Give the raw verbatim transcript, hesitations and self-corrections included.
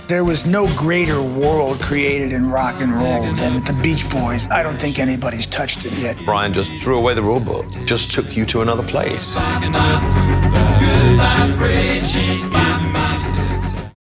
There was no greater world created in rock and roll than the Beach Boys. I don't think anybody's touched it yet. Brian just threw away the rule book, just took you to another place.